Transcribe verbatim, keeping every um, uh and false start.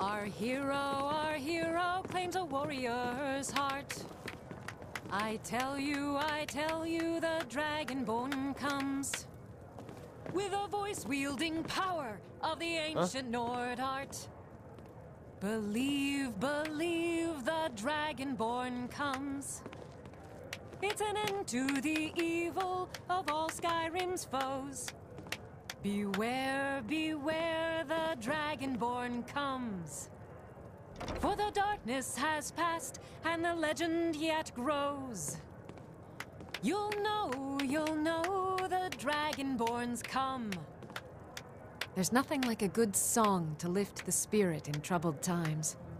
Our hero, our hero claims a warrior's heart. I tell you, I tell you, the Dragonborn comes with a voice-wielding power of the ancient huh? Nord art. Believe, believe, the Dragonborn comes. It's an end to the evil of all Skyrim's foes. Beware, beware, the Dragonborn comes. For the darkness has passed, and the legend yet grows. You'll know, you'll know, the Dragonborns come. There's nothing like a good song to lift the spirit in troubled times.